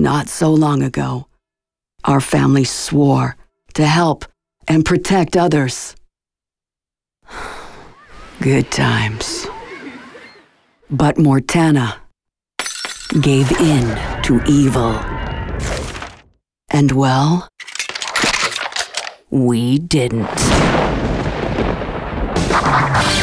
Not so long ago, our family swore to help and protect others. Good times. But Mortana gave in to evil. And well, we didn't.